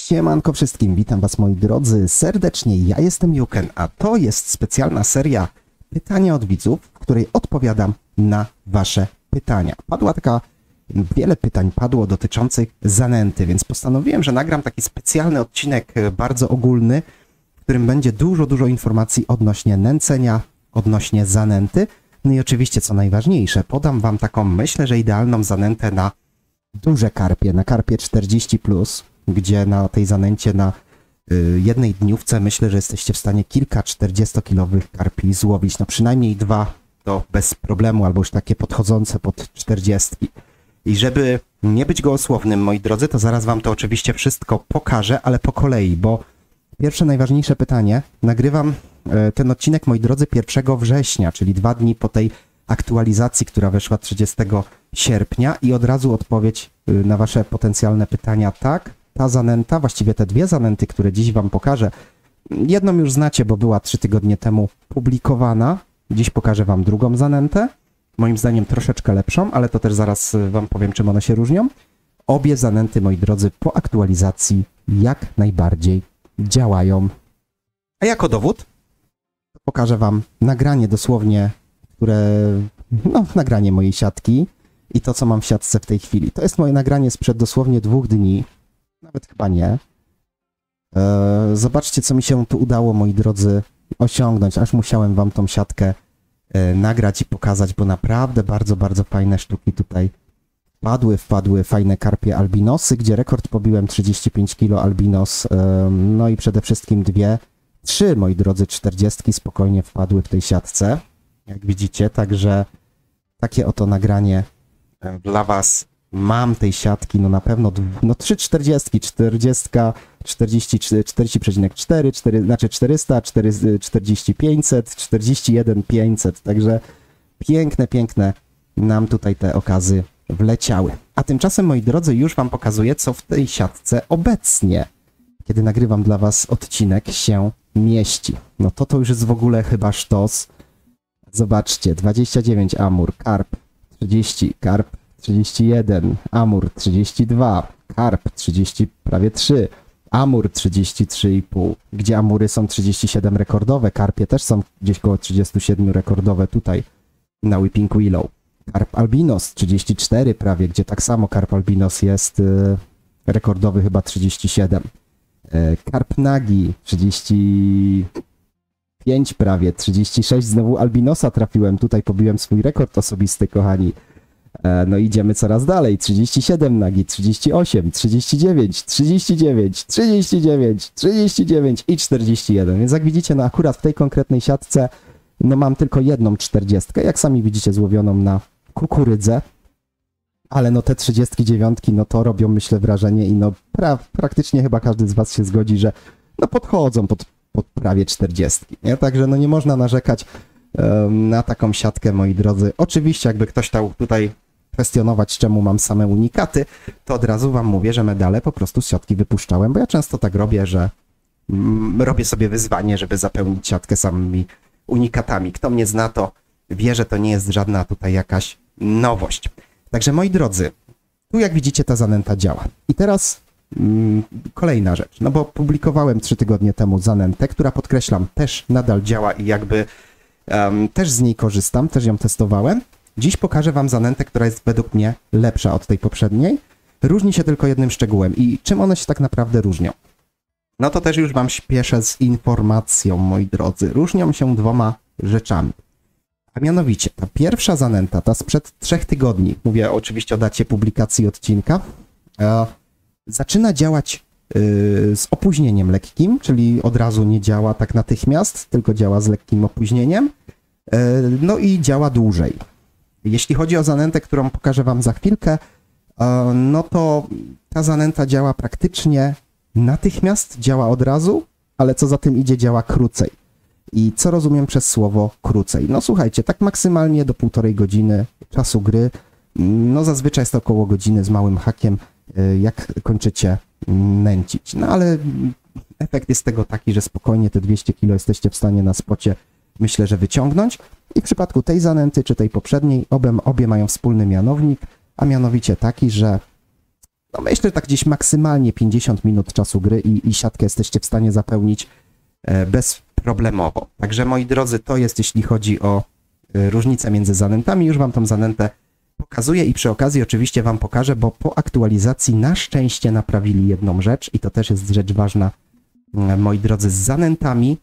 Siemanko wszystkim, witam was moi drodzy serdecznie, ja jestem Juken, a to jest specjalna seria pytania od widzów, w której odpowiadam na wasze pytania. Wiele pytań padło dotyczących zanęty, więc postanowiłem, że nagram taki specjalny odcinek bardzo ogólny, w którym będzie dużo informacji odnośnie nęcenia, odnośnie zanęty. No i oczywiście, co najważniejsze, podam wam taką, myślę, że idealną zanętę na duże karpie, na karpie 40+, gdzie na tej zanęcie na jednej dniówce myślę, że jesteście w stanie kilka 40-kilowych karpi złowić. No przynajmniej 2 to bez problemu, albo już takie podchodzące pod 40. I żeby nie być gołosłownym, moi drodzy, to zaraz wam to oczywiście wszystko pokażę, ale po kolei, bo pierwsze najważniejsze pytanie, nagrywam ten odcinek, moi drodzy, 1 września, czyli 2 dni po tej aktualizacji, która weszła 30 sierpnia i od razu odpowiedź na wasze potencjalne pytania. Tak, ta zanęta, właściwie te 2 zanęty, które dziś wam pokażę, jedną już znacie, bo była 3 tygodnie temu publikowana. Dziś pokażę wam drugą zanętę, moim zdaniem troszeczkę lepszą, ale to też zaraz wam powiem, czym one się różnią. Obie zanęty, moi drodzy, po aktualizacji jak najbardziej działają. A jako dowód pokażę wam nagranie dosłownie, nagranie mojej siatki i to, co mam w siatce w tej chwili. To jest moje nagranie sprzed dosłownie 2 dni, nawet chyba nie. Zobaczcie, co mi się tu udało, moi drodzy, osiągnąć. Aż musiałem wam tą siatkę nagrać i pokazać, bo naprawdę bardzo fajne sztuki tutaj wpadły fajne karpie albinosy, gdzie rekord pobiłem 35 kg albinos, no i przede wszystkim 3, moi drodzy, 40 spokojnie wpadły w tej siatce, jak widzicie, także takie oto nagranie dla was mam tej siatki, no na pewno 3 40, 40,4, znaczy 400, 40 500, 41 500, także piękne nam tutaj te okazy wleciały. A tymczasem, moi drodzy, już wam pokazuję, co w tej siatce obecnie, kiedy nagrywam dla was odcinek, się mieści. No to już jest w ogóle chyba sztos. Zobaczcie, 29 amur, karp 30, karp 31, amur 32, karp 30, prawie 3, amur 33,5, gdzie amury są 37 rekordowe, karpie też są gdzieś koło 37 rekordowe tutaj na Whipping Willow. Karp albinos 34 prawie, gdzie tak samo karp albinos jest rekordowy chyba 37. Karp nagi 35 prawie, 36, znowu albinosa trafiłem, tutaj pobiłem swój rekord osobisty, kochani. No idziemy coraz dalej, 37 nagi, 38, 39, 39, 39, 39 i 41, więc jak widzicie, no akurat w tej konkretnej siatce, no mam tylko jedną 40, jak sami widzicie, złowioną na kukurydzę, ale no te 39, no to robią, myślę, wrażenie i no praktycznie chyba każdy z was się zgodzi, że no podchodzą pod prawie 40, nie? Także no nie można narzekać na taką siatkę, moi drodzy. Oczywiście, jakby ktoś chciał tutaj kwestionować, czemu mam same unikaty, to od razu wam mówię, że medale po prostu z siatki wypuszczałem, bo ja często tak robię, że robię sobie wyzwanie, żeby zapełnić siatkę samymi unikatami. Kto mnie zna, to wie, że to nie jest żadna tutaj jakaś nowość. Także, moi drodzy, tu jak widzicie, ta zanęta działa. I teraz kolejna rzecz, no bo publikowałem 3 tygodnie temu zanętę, która, podkreślam, też nadal działa i jakby też z niej korzystam, też ją testowałem. Dziś pokażę wam zanętę, która jest według mnie lepsza od tej poprzedniej. Różni się tylko jednym szczegółem. I czym one się tak naprawdę różnią? No to też już wam śpieszę z informacją, moi drodzy. Różnią się 2 rzeczami. A mianowicie, ta pierwsza zanęta, ta sprzed 3 tygodni, mówię oczywiście o dacie publikacji odcinka, zaczyna działać z opóźnieniem lekkim, czyli od razu nie działa tak natychmiast, tylko działa z lekkim opóźnieniem, no i działa dłużej. Jeśli chodzi o zanętę, którą pokażę wam za chwilkę, no to ta zanęta działa praktycznie natychmiast, działa od razu, ale co za tym idzie, działa krócej. I co rozumiem przez słowo krócej? No słuchajcie, tak maksymalnie do 1,5 godziny czasu gry, no zazwyczaj jest to około godziny z małym hakiem, jak kończycie nęcić. No ale efekt jest tego taki, że spokojnie te 200 kg jesteście w stanie na spocie, myślę, że wyciągnąć. I w przypadku tej zanęty, czy tej poprzedniej, obie mają wspólny mianownik, a mianowicie taki, że no myślę, że tak gdzieś maksymalnie 50 minut czasu gry i siatkę jesteście w stanie zapełnić bezproblemowo. Także moi drodzy, to jest jeśli chodzi o różnicę między zanętami. Już wam tą zanętę pokazuję i przy okazji oczywiście wam pokażę, bo po aktualizacji na szczęście naprawili jedną rzecz i to też jest rzecz ważna, moi drodzy, z zanętami.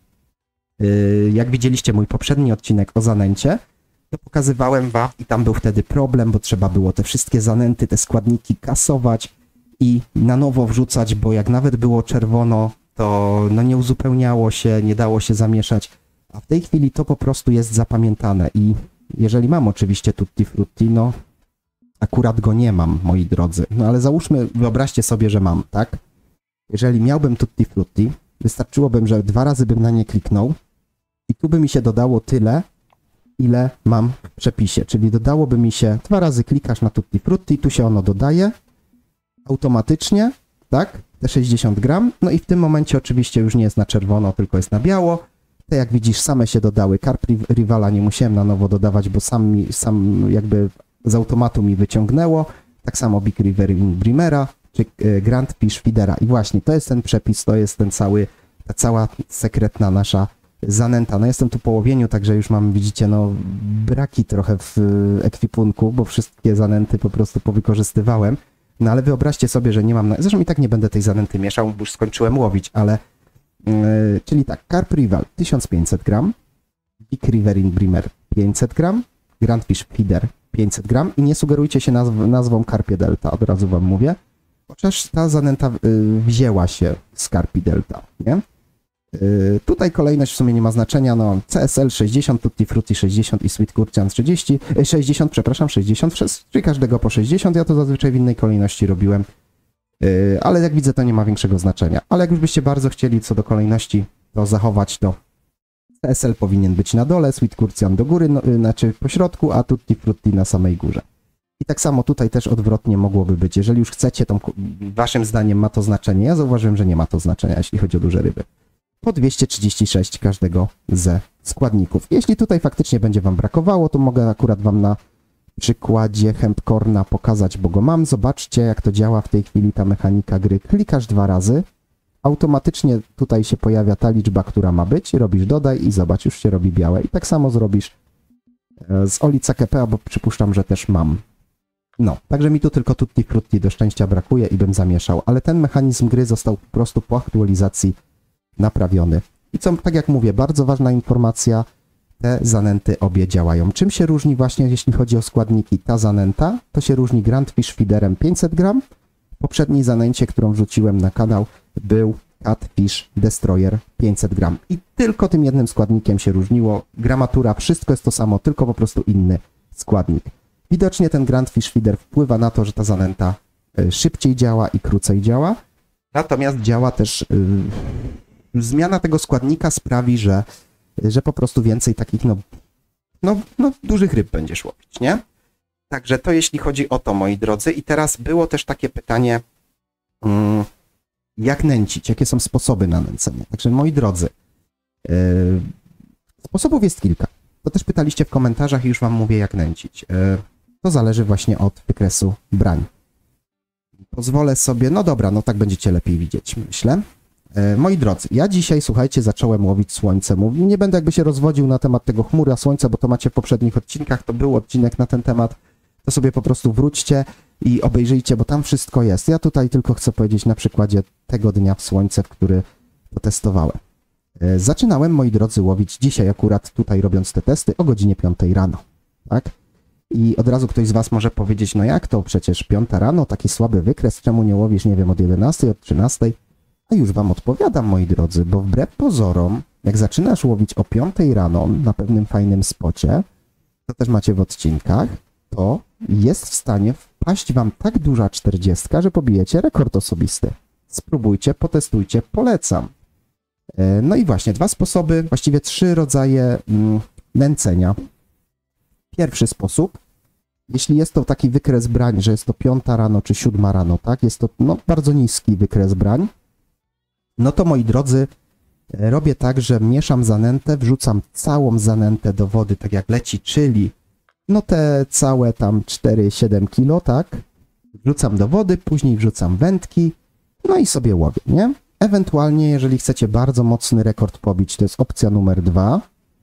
Jak widzieliście mój poprzedni odcinek o zanęcie, to pokazywałem wam i tam był wtedy problem, bo trzeba było te wszystkie zanęty, te składniki kasować i na nowo wrzucać, bo jak nawet było czerwono, to no nie uzupełniało się, nie dało się zamieszać, a w tej chwili to po prostu jest zapamiętane i jeżeli mam oczywiście Tutti Frutti, no akurat go nie mam, moi drodzy, no ale załóżmy, wyobraźcie sobie, że mam, tak? Jeżeli miałbym Tutti Frutti, wystarczyłoby, że 2 razy bym na nie kliknął i tu by mi się dodało tyle, ile mam w przepisie, czyli dodałoby mi się, 2 razy klikasz na Tutti Frutti, tu się ono dodaje automatycznie, tak, te 60 gram, no i w tym momencie oczywiście już nie jest na czerwono, tylko jest na biało. Te jak widzisz same się dodały, Carb Rivala nie musiałem na nowo dodawać, bo sam jakby z automatu mi wyciągnęło, tak samo Big River Brimera, czy Grand Fish Feedera i właśnie to jest ten przepis, to jest ta cała sekretna nasza zanęta. No jestem tu po łowieniu, także już mam, widzicie, no braki trochę w ekwipunku, bo wszystkie zanęty po prostu powykorzystywałem. No ale wyobraźcie sobie, że nie mam, zresztą i tak nie będę tej zanęty mieszał, bo już skończyłem łowić, ale czyli tak, Carb Rival 1500 gram, Big River Brimmer 500 gram, Grand Fish Feeder 500 gram i nie sugerujcie się nazwą Carpie Delta, od razu wam mówię, chociaż ta zanęta wzięła się z Carpie Delta, nie? Tutaj kolejność w sumie nie ma znaczenia, no CSL 60, Tutti Frutti 60 i Sweet Kurcian 60, czyli każdego po 60, ja to zazwyczaj w innej kolejności robiłem, ale jak widzę to nie ma większego znaczenia, ale jak już byście bardzo chcieli co do kolejności to zachować, to CSL powinien być na dole, Sweet Kurcian do góry, no, znaczy po środku, a Tutti Frutti na samej górze. I tak samo tutaj też odwrotnie mogłoby być, jeżeli już chcecie, to waszym zdaniem ma to znaczenie, ja zauważyłem, że nie ma to znaczenia, jeśli chodzi o duże ryby. Po 236 każdego ze składników. Jeśli tutaj faktycznie będzie wam brakowało, to mogę akurat wam na przykładzie Hempcorna pokazać, bo go mam. Zobaczcie, jak to działa w tej chwili ta mechanika gry. Klikasz 2 razy, automatycznie tutaj się pojawia ta liczba, która ma być, robisz dodaj i zobacz, już się robi białe. I tak samo zrobisz z Oli CKP, bo przypuszczam, że też mam. No, także mi tu tylko Tutti Frutti do szczęścia brakuje i bym zamieszał, ale ten mechanizm gry został po prostu po aktualizacji naprawiony. I co, tak jak mówię, bardzo ważna informacja, te zanęty obie działają. Czym się różni właśnie, jeśli chodzi o składniki, ta zanęta? To się różni Grand Fish Feederem 500 gram. W poprzedniej zanęcie, którą wrzuciłem na kanał, był Catfish Destroyer 500 gram. I tylko tym jednym składnikiem się różniło. Gramatura, wszystko jest to samo, tylko po prostu inny składnik. Widocznie ten Grand Fish Feeder wpływa na to, że ta zanęta szybciej działa i krócej działa. Natomiast działa też... Zmiana tego składnika sprawi, że po prostu więcej takich, dużych ryb będziesz łowić, nie? Także to jeśli chodzi o to, moi drodzy. I teraz było też takie pytanie, jak nęcić? Jakie są sposoby na nęcenie? Także, moi drodzy, sposobów jest kilka. To też pytaliście w komentarzach i już wam mówię, jak nęcić. To zależy właśnie od wykresu brań. Pozwolę sobie, no dobra, no tak będziecie lepiej widzieć, myślę. Moi drodzy, ja dzisiaj, słuchajcie, zacząłem łowić słońce. Nie będę jakby się rozwodził na temat tego chmury, a słońca, bo to macie w poprzednich odcinkach, to był odcinek na ten temat. To sobie po prostu wróćcie i obejrzyjcie, bo tam wszystko jest. Ja tutaj tylko chcę powiedzieć na przykładzie tego dnia w słońce, w który to testowałem. Zaczynałem, moi drodzy, łowić dzisiaj akurat tutaj robiąc te testy o godzinie 5 rano, tak? I od razu ktoś z was może powiedzieć, no jak to, przecież 5 rano, taki słaby wykres, czemu nie łowisz, nie wiem, od 11, od 13? A już wam odpowiadam, moi drodzy, bo wbrew pozorom, jak zaczynasz łowić o 5 rano na pewnym fajnym spocie, to też macie w odcinkach, to jest w stanie wpaść wam tak duża 40, że pobijecie rekord osobisty. Spróbujcie, potestujcie, polecam. No i właśnie, 2 sposoby, właściwie 3 rodzaje nęcenia. Pierwszy sposób, jeśli jest to taki wykres brań, że jest to 5 rano czy 7 rano, tak, jest to bardzo niski wykres brań, no to, moi drodzy, robię tak, że mieszam zanętę, wrzucam całą zanętę do wody, tak jak leci, czyli no te całe tam 4-7 kilo, tak? Wrzucam do wody, później wrzucam wędki, no i sobie łowię, nie? Ewentualnie, jeżeli chcecie bardzo mocny rekord pobić, to jest opcja numer 2.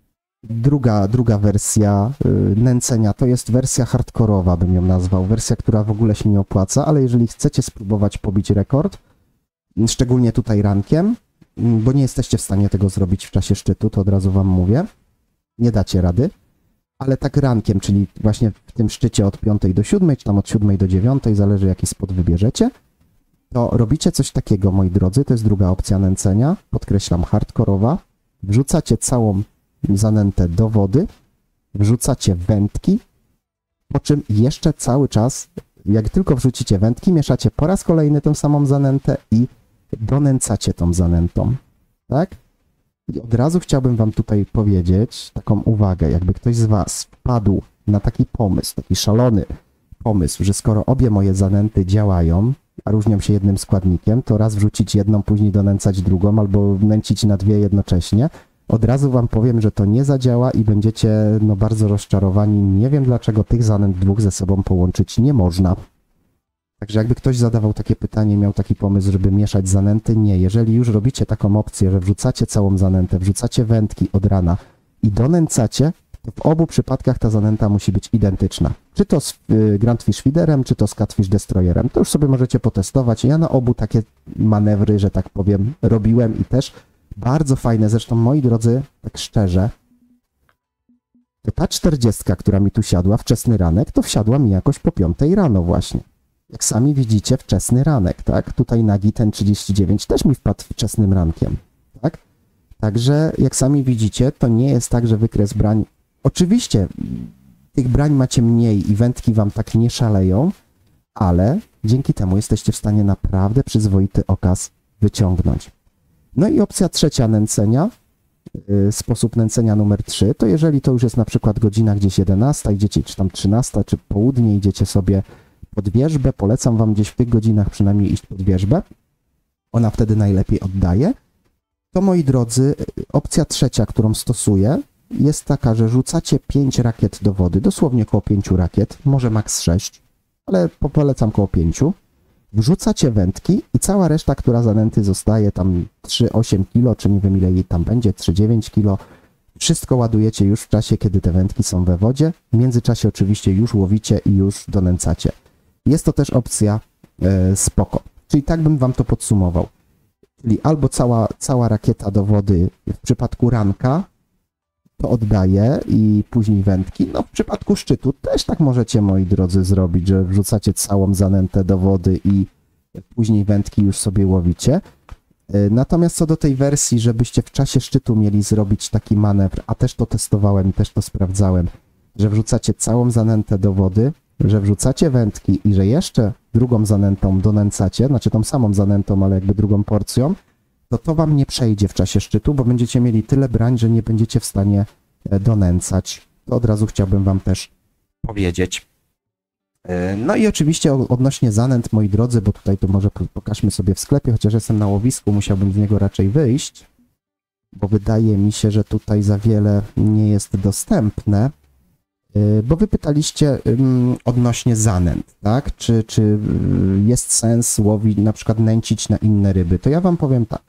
Druga wersja nęcenia to jest wersja hardkorowa, bym ją nazwał. Wersja, która w ogóle się nie opłaca, ale jeżeli chcecie spróbować pobić rekord, szczególnie tutaj rankiem, bo nie jesteście w stanie tego zrobić w czasie szczytu, to od razu wam mówię, nie dacie rady, ale tak rankiem, czyli właśnie w tym szczycie od 5 do 7, czy tam od 7 do 9, zależy jaki spot wybierzecie, to robicie coś takiego, moi drodzy, to jest druga opcja nęcenia, podkreślam, hardkorowa, wrzucacie całą zanętę do wody, wrzucacie wędki, po czym jeszcze cały czas, jak tylko wrzucicie wędki, mieszacie po raz kolejny tą samą zanętę i donęcacie tą zanętą, tak? I od razu chciałbym wam tutaj powiedzieć taką uwagę, jakby ktoś z was wpadł na taki pomysł, taki szalony pomysł, że skoro obie moje zanęty działają, a różnią się jednym składnikiem, to raz wrzucić jedną, później donęcać drugą, albo nęcić na dwie jednocześnie, od razu wam powiem, że to nie zadziała i będziecie no bardzo rozczarowani. Nie wiem dlaczego tych zanęt dwóch ze sobą połączyć nie można. Także jakby ktoś zadawał takie pytanie, miał taki pomysł, żeby mieszać zanęty, nie. Jeżeli już robicie taką opcję, że wrzucacie całą zanętę, wrzucacie wędki od rana i donęcacie, to w obu przypadkach ta zanęta musi być identyczna. Czy to z Grandfish Feederem, czy to z Catfish Destroyerem. To już sobie możecie potestować. Ja na obu takie manewry, że tak powiem, robiłem i też bardzo fajne. Zresztą, moi drodzy, tak szczerze, to ta 40, która mi tu siadła, wczesny ranek, to wsiadła mi jakoś po 5 rano właśnie. Jak sami widzicie, wczesny ranek, tak? Tutaj nagi ten 39 też mi wpadł wczesnym rankiem, tak? Także, jak sami widzicie, to nie jest tak, że wykres brań... Oczywiście tych brań macie mniej i wędki wam tak nie szaleją, ale dzięki temu jesteście w stanie naprawdę przyzwoity okaz wyciągnąć. No i opcja trzecia nęcenia, sposób nęcenia numer 3, to jeżeli to już jest na przykład godzina gdzieś 11, idziecie, czy tam 13, czy południe, idziecie sobie pod wierzbę, polecam wam gdzieś w tych godzinach przynajmniej iść pod wierzbę, ona wtedy najlepiej oddaje, to moi drodzy, opcja trzecia, którą stosuję, jest taka, że rzucacie 5 rakiet do wody, dosłownie około 5 rakiet, może maks 6, ale polecam około 5. Wrzucacie wędki i cała reszta, która zanęty zostaje, tam 3,8 kg, czy nie wiem ile jej tam będzie, 3,9 kg, wszystko ładujecie już w czasie, kiedy te wędki są we wodzie. W międzyczasie oczywiście już łowicie i już donęcacie. Jest to też opcja spoko. Czyli tak bym wam to podsumował. Czyli albo cała rakieta do wody w przypadku ranka, to oddaje i później wędki. No w przypadku szczytu też tak możecie, moi drodzy, zrobić, że wrzucacie całą zanętę do wody i później wędki już sobie łowicie. Natomiast co do tej wersji, żebyście w czasie szczytu mieli zrobić taki manewr, a też to testowałem i też to sprawdzałem, że wrzucacie całą zanętę do wody, że wrzucacie wędki i że jeszcze drugą zanętą donęcacie, znaczy tą samą zanętą, ale jakby drugą porcją, to wam nie przejdzie w czasie szczytu, bo będziecie mieli tyle brań, że nie będziecie w stanie donęcać. To od razu chciałbym wam też powiedzieć. No i oczywiście odnośnie zanęt, moi drodzy, bo tutaj to może pokażmy sobie w sklepie, chociaż jestem na łowisku, musiałbym z niego raczej wyjść, bo wydaje mi się, że tutaj za wiele nie jest dostępne, bo wy pytaliście odnośnie zanęt, tak? Czy jest sens łowić, na przykład nęcić na inne ryby? To ja wam powiem tak.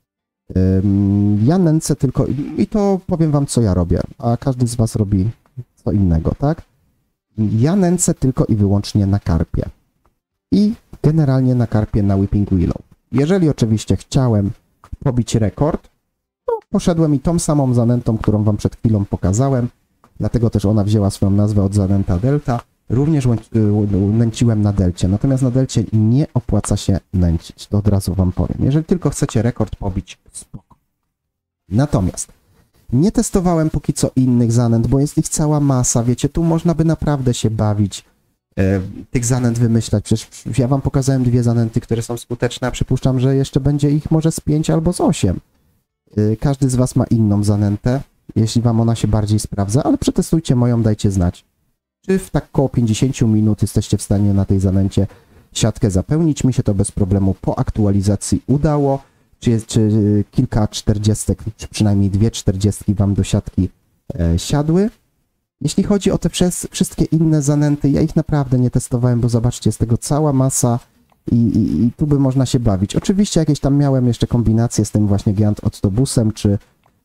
Ja nęcę tylko, i to powiem wam, co ja robię, a każdy z was robi co innego, tak? Ja nęcę tylko i wyłącznie na karpie. I generalnie na karpie na Whipping Willow. Jeżeli oczywiście chciałem pobić rekord, to poszedłem i tą samą zanętą, którą wam przed chwilą pokazałem, dlatego też ona wzięła swoją nazwę od zanęta delta, również nęciłem na delcie. Natomiast na delcie nie opłaca się nęcić, to od razu wam powiem. Jeżeli tylko chcecie rekord pobić, spoko. Natomiast nie testowałem póki co innych zanęt, bo jest ich cała masa, wiecie, tu można by naprawdę się bawić, tych zanęt wymyślać. Przecież ja wam pokazałem 2 zanęty, które są skuteczne, a przypuszczam, że jeszcze będzie ich może z 5 albo z 8. Każdy z was ma inną zanętę, jeśli wam ona się bardziej sprawdza, ale przetestujcie moją, dajcie znać. Czy w tak około 50 minut jesteście w stanie na tej zanęcie siatkę zapełnić? Mi się to bez problemu po aktualizacji udało. Czy kilka 40, czy przynajmniej 2 40 wam do siatki siadły? Jeśli chodzi o te wszystkie inne zanęty, ja ich naprawdę nie testowałem, bo zobaczcie, jest tego cała masa i tu by można się bawić. Oczywiście jakieś tam miałem jeszcze kombinacje z tym właśnie Giant Octobusem, czy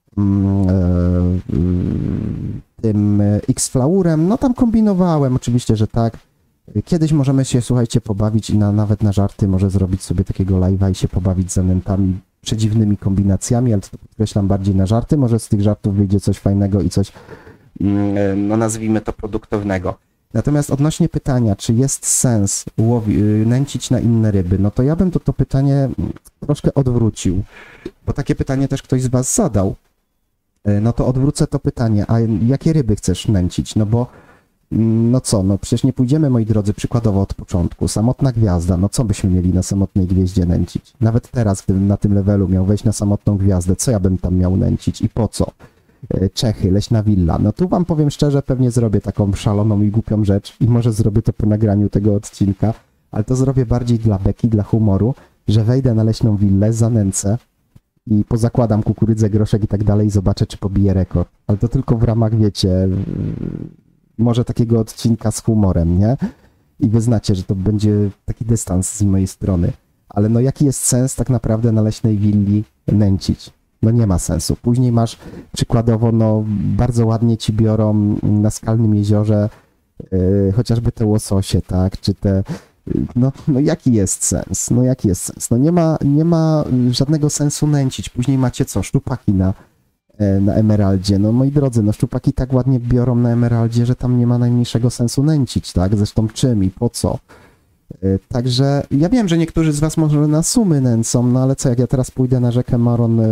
tym X-Flaurem, no tam kombinowałem, oczywiście, że tak. Kiedyś możemy się, słuchajcie, pobawić i nawet na żarty może zrobić sobie takiego live'a i się pobawić z zanętami, przedziwnymi kombinacjami, ale to podkreślam bardziej na żarty, może z tych żartów wyjdzie coś fajnego i coś, no nazwijmy to produktownego. Natomiast odnośnie pytania, czy jest sens nęcić na inne ryby, no to ja bym to pytanie troszkę odwrócił, bo takie pytanie też ktoś z was zadał. No to odwrócę to pytanie, a jakie ryby chcesz nęcić? No bo, no co, no przecież nie pójdziemy, moi drodzy, przykładowo od początku. Samotna gwiazda, no co byśmy mieli na samotnej gwieździe nęcić? Nawet teraz, gdybym na tym levelu miał wejść na samotną gwiazdę, co ja bym tam miał nęcić i po co? Czechy, leśna willa. No tu wam powiem szczerze, pewnie zrobię taką szaloną i głupią rzecz i może zrobię to po nagraniu tego odcinka, ale to zrobię bardziej dla beki, dla humoru, że wejdę na leśną willę, zanęcę i pozakładam kukurydzę, groszek i tak dalej i zobaczę, czy pobiję rekord. Ale to tylko w ramach, wiecie, może takiego odcinka z humorem, nie? I wy znacie, że to będzie taki dystans z mojej strony. Ale no jaki jest sens tak naprawdę na leśnej willi nęcić? No nie ma sensu. Później masz przykładowo, no bardzo ładnie ci biorą na skalnym jeziorze chociażby te łososie, tak? Czy te... No jaki jest sens? No jaki jest sens? No nie ma żadnego sensu nęcić. Później macie co? Szczupaki na emeraldzie. No moi drodzy, no szczupaki tak ładnie biorą na emeraldzie, że tam nie ma najmniejszego sensu nęcić, tak? Zresztą czym i po co? Także ja wiem, że niektórzy z was może na sumy nęcą, no ale co, jak ja teraz pójdę na rzekę Maron...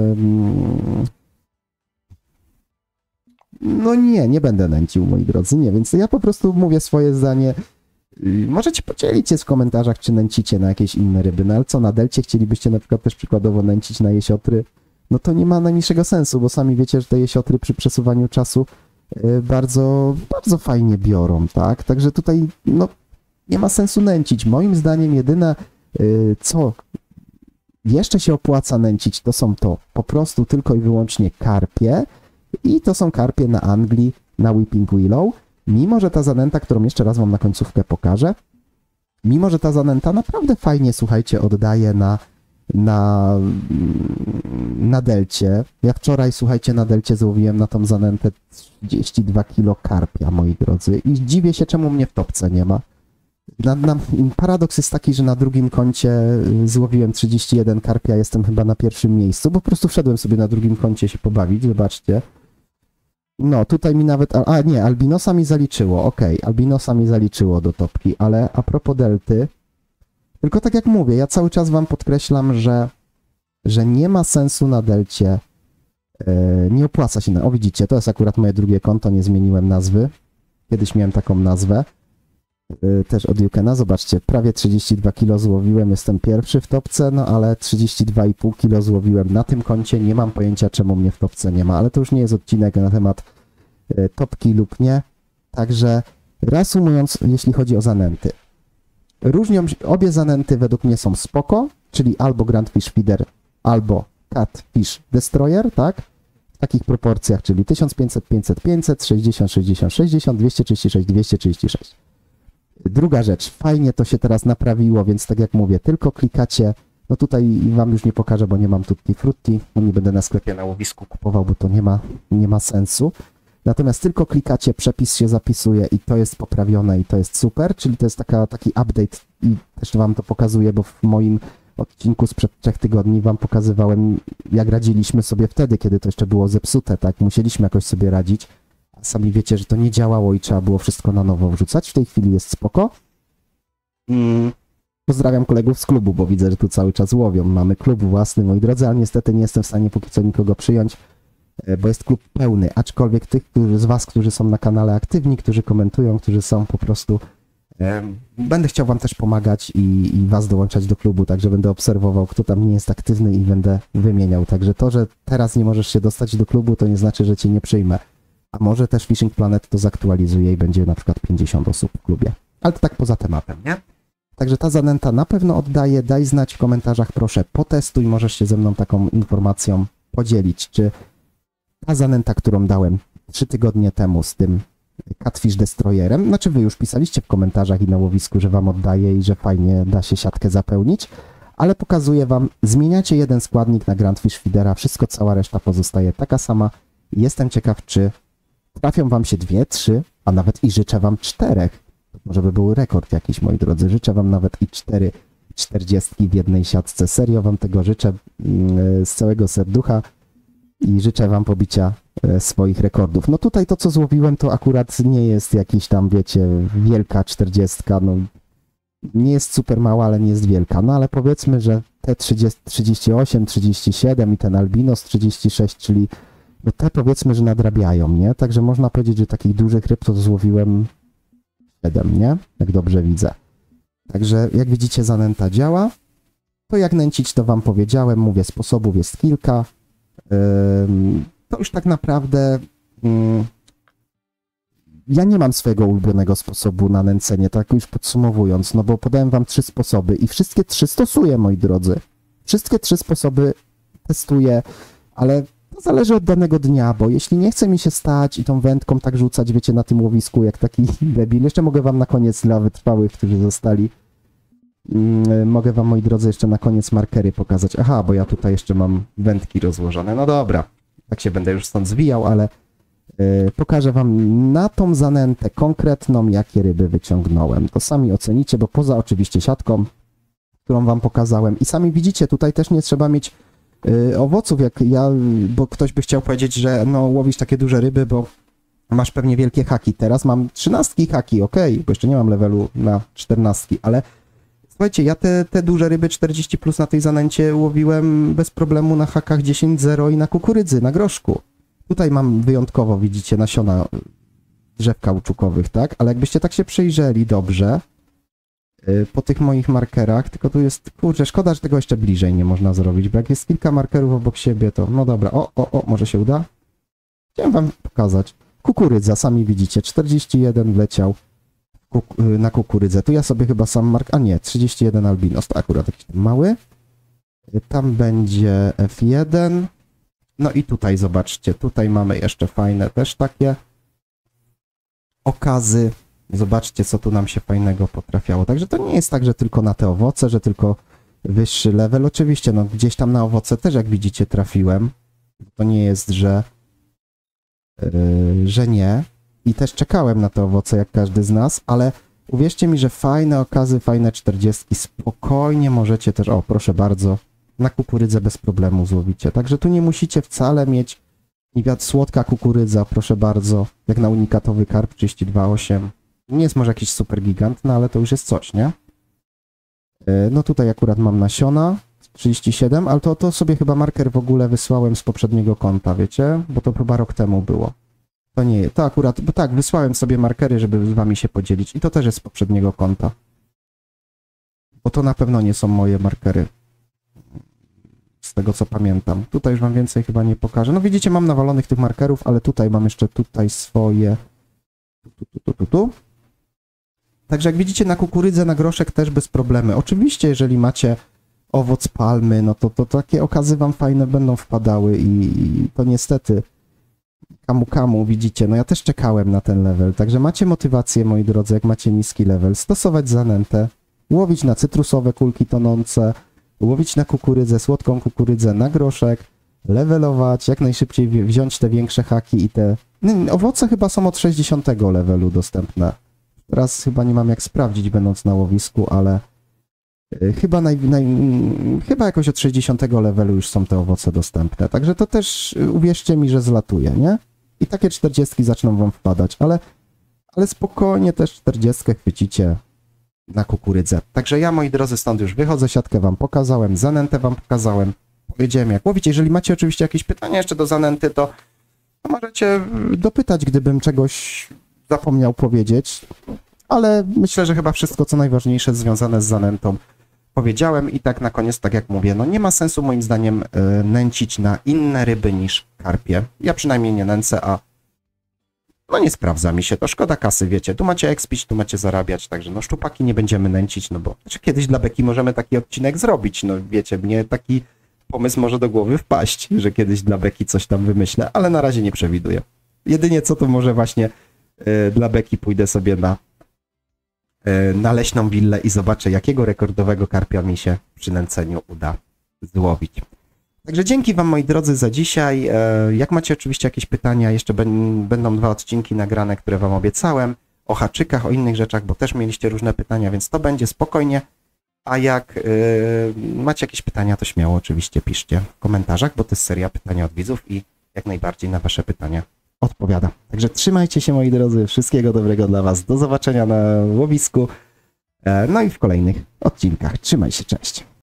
No nie będę nęcił, moi drodzy, nie, więc ja po prostu mówię swoje zdanie. Możecie podzielić się w komentarzach, czy nęcicie na jakieś inne ryby, no ale co, na delcie chcielibyście na przykład też przykładowo nęcić na jesiotry, no to nie ma najmniejszego sensu, bo sami wiecie, że te jesiotry przy przesuwaniu czasu bardzo, bardzo fajnie biorą, tak? Także tutaj, no, nie ma sensu nęcić. Moim zdaniem jedyne, co jeszcze się opłaca nęcić, to są to po prostu tylko i wyłącznie karpie i to są karpie na Anglii, na Weeping Willow. Mimo że ta zanęta, którą jeszcze raz wam na końcówkę pokażę, mimo że ta zanęta naprawdę fajnie, słuchajcie, oddaje na delcie. Ja wczoraj, słuchajcie, na delcie złowiłem na tą zanętę 32 kilo karpia, moi drodzy. I dziwię się, czemu mnie w topce nie ma. Paradoks jest taki, że na drugim koncie złowiłem 31 karpia, jestem chyba na pierwszym miejscu, bo po prostu wszedłem sobie na drugim koncie się pobawić, zobaczcie. No, tutaj mi nawet... A nie, albinosa mi zaliczyło, okej, albinosa mi zaliczyło do topki, ale a propos delty, tylko tak jak mówię, ja cały czas wam podkreślam, że nie ma sensu na delcie, nie opłaca się... O, widzicie, to jest akurat moje drugie konto, nie zmieniłem nazwy, kiedyś miałem taką nazwę, też od Yukena, zobaczcie, prawie 32 kg złowiłem, jestem pierwszy w topce, no ale 32,5 kg złowiłem na tym koncie, nie mam pojęcia, czemu mnie w topce nie ma, ale to już nie jest odcinek na temat topki lub nie, także reasumując, jeśli chodzi o zanęty, obie zanęty według mnie są spoko, czyli albo Grand Fish Feeder, albo Catfish Destroyer, tak? W takich proporcjach, czyli 1500, 500, 500, 60, 60, 60, 236, 236. Druga rzecz, fajnie to się teraz naprawiło, więc tak jak mówię, tylko klikacie, no tutaj wam już nie pokażę, bo nie mam Tutti Frutti, no nie będę na sklepie na łowisku kupował, bo to nie ma sensu. Natomiast tylko klikacie, przepis się zapisuje i to jest poprawione i to jest super, czyli to jest taki update i też wam to pokazuję, bo w moim odcinku sprzed 3 tygodni wam pokazywałem, jak radziliśmy sobie wtedy, kiedy to jeszcze było zepsute, tak, musieliśmy jakoś sobie radzić. Sami wiecie, że to nie działało i trzeba było wszystko na nowo wrzucać. W tej chwili jest spoko. Pozdrawiam kolegów z klubu, bo widzę, że tu cały czas łowią. Mamy klub własny, moi drodzy, ale niestety nie jestem w stanie póki co nikogo przyjąć, bo jest klub pełny. Aczkolwiek tych z was, którzy są na kanale aktywni, którzy komentują, którzy są po prostu... Będę chciał wam też pomagać i was dołączać do klubu, także będę obserwował, kto tam nie jest aktywny i będę wymieniał. Także to, że teraz nie możesz się dostać do klubu, to nie znaczy, że cię nie przyjmę. A może też Fishing Planet to zaktualizuje i będzie na przykład 50 osób w klubie. Ale to tak poza tematem, nie? Także ta zanęta na pewno oddaje. Daj znać w komentarzach, proszę, potestuj. Możesz się ze mną taką informacją podzielić, czy ta zanęta, którą dałem 3 tygodnie temu z tym Catfish Destroyerem. Znaczy wy już pisaliście w komentarzach i na łowisku, że wam oddaje i że fajnie da się siatkę zapełnić, ale pokazuję wam, zmieniacie jeden składnik na Grandfish Feedera, wszystko, cała reszta pozostaje taka sama. Jestem ciekaw, czy trafią wam się 2, 3, a nawet i życzę wam 4. Może by był rekord jakiś, moi drodzy. Życzę wam nawet i 4 40 w jednej siatce. Serio wam tego życzę z całego serducha i życzę wam pobicia swoich rekordów. No tutaj to, co złowiłem, to akurat nie jest jakiś tam, wiecie, wielka 40, no nie jest super mała, ale nie jest wielka. No ale powiedzmy, że te 30, 38, 37 i ten Albinos 36, czyli no te powiedzmy, że nadrabiają, nie? Także można powiedzieć, że takich dużych ryb to złowiłem 7, nie? Jak dobrze widzę. Także jak widzicie, zanęta działa. To jak nęcić, to wam powiedziałem, mówię, sposobów jest kilka. To już tak naprawdę ja nie mam swojego ulubionego sposobu na nęcenie, tak już podsumowując, no bo podałem wam 3 sposoby i wszystkie 3 stosuję, moi drodzy. Wszystkie 3 sposoby testuję, ale to zależy od danego dnia, bo jeśli nie chce mi się stać i tą wędką tak rzucać, wiecie, na tym łowisku jak taki debil, jeszcze mogę wam na koniec dla wytrwałych, którzy zostali, mogę wam, moi drodzy, jeszcze na koniec markery pokazać. Aha, bo ja tutaj jeszcze mam wędki rozłożone. No dobra, tak się będę już stąd zwijał, ale pokażę wam na tą zanętę konkretną, jakie ryby wyciągnąłem. To sami ocenicie, bo poza oczywiście siatką, którą wam pokazałem i sami widzicie, tutaj też nie trzeba mieć owoców, jak ja, bo ktoś by chciał powiedzieć, że no łowisz takie duże ryby, bo masz pewnie wielkie haki. Teraz mam 13 haki, ok, bo jeszcze nie mam levelu na 14, ale słuchajcie, ja te duże ryby 40 plus na tej zanęcie łowiłem bez problemu na hakach 10-0 i na kukurydzy, na groszku. Tutaj mam wyjątkowo, widzicie, nasiona drzew kauczukowych, tak? Ale jakbyście tak się przyjrzeli dobrze po tych moich markerach, tylko tu jest, kurczę, szkoda, że tego jeszcze bliżej nie można zrobić, bo jak jest kilka markerów obok siebie, to no dobra, może się uda? Chciałem wam pokazać. Kukurydza, sami widzicie, 41 wleciał na kukurydzę. Tu ja sobie chyba sam a nie, 31 albinos, to akurat jakiś mały. Tam będzie F1. No i tutaj zobaczcie, tutaj mamy jeszcze fajne też takie okazy. Zobaczcie, co tu nam się fajnego potrafiało. Także to nie jest tak, że tylko na te owoce, że tylko wyższy level. Oczywiście, no gdzieś tam na owoce też, jak widzicie, trafiłem. To nie jest, że nie. I też czekałem na te owoce, jak każdy z nas, ale uwierzcie mi, że fajne okazy, fajne 40 spokojnie możecie też, o proszę bardzo, na kukurydzę bez problemu złowicie. Także tu nie musicie wcale mieć słodka kukurydza, proszę bardzo, jak na unikatowy karp 32,8. Nie jest może jakiś super gigant, no ale to już jest coś, nie? No tutaj akurat mam nasiona 37, ale to sobie chyba marker w ogóle wysłałem z poprzedniego konta, wiecie? Bo to chyba rok temu było. To nie, to akurat, bo tak, wysłałem sobie markery, żeby z wami się podzielić i to też jest z poprzedniego konta. Bo to na pewno nie są moje markery. Z tego, co pamiętam. Tutaj już wam więcej chyba nie pokażę. No widzicie, mam nawalonych tych markerów, ale tutaj mam jeszcze swoje. Tu. Także jak widzicie, na kukurydzę, na groszek też bez problemy. Oczywiście, jeżeli macie owoc palmy, no to takie okazy wam fajne będą wpadały i to niestety kamu, widzicie, no ja też czekałem na ten level. Także macie motywację, moi drodzy, jak macie niski level, stosować zanętę, łowić na cytrusowe kulki tonące, łowić na kukurydzę, słodką kukurydzę, na groszek, levelować, jak najszybciej wziąć te większe haki i te... Owoce chyba są od 60 levelu dostępne. Teraz chyba nie mam jak sprawdzić, będąc na łowisku, ale chyba jakoś od 60 levelu już są te owoce dostępne. Także to też, uwierzcie mi, że zlatuje, nie? I takie 40 zaczną wam wpadać, ale spokojnie też 40 chwycicie na kukurydzę. Także ja, moi drodzy, stąd już wychodzę, siatkę wam pokazałem, zanętę wam pokazałem, powiedziałem jak łowić. Jeżeli macie oczywiście jakieś pytania jeszcze do zanęty, to możecie dopytać, gdybym czegoś zapomniał powiedzieć, ale myślę, że chyba wszystko, co najważniejsze związane z zanętą powiedziałem i tak na koniec, tak jak mówię, no nie ma sensu moim zdaniem nęcić na inne ryby niż karpie. Ja przynajmniej nie nęcę, a no nie sprawdza mi się to, szkoda kasy, wiecie, tu macie expić, tu macie zarabiać, także no szczupaki nie będziemy nęcić, no bo znaczy kiedyś dla beki możemy taki odcinek zrobić, no wiecie, mnie taki pomysł może do głowy wpaść, że kiedyś dla beki coś tam wymyślę, ale na razie nie przewiduję. Jedynie co to może właśnie Dla beki pójdę sobie na leśną willę i zobaczę, jakiego rekordowego karpia mi się przy nęceniu uda złowić. Także dzięki wam, moi drodzy, za dzisiaj. Jak macie oczywiście jakieś pytania, jeszcze będą 2 odcinki nagrane, które wam obiecałem, o haczykach, o innych rzeczach, bo też mieliście różne pytania, więc to będzie spokojnie. A jak macie jakieś pytania, to śmiało oczywiście piszcie w komentarzach, bo to jest seria pytania od widzów i jak najbardziej na wasze pytania odpowiadam. Także trzymajcie się, moi drodzy, wszystkiego dobrego dla was, do zobaczenia na łowisku, no i w kolejnych odcinkach. Trzymaj się, cześć.